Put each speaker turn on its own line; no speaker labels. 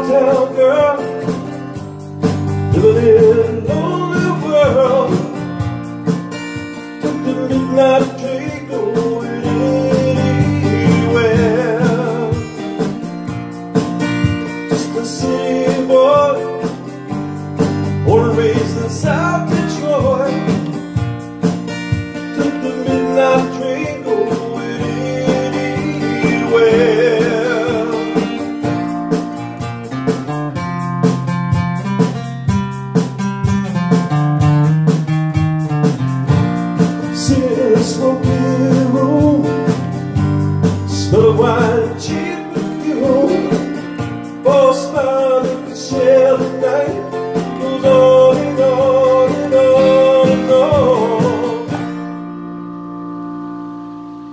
town girl living in a lonely world. Took the midnight train going anywhere. Just a city boy, born and raised in South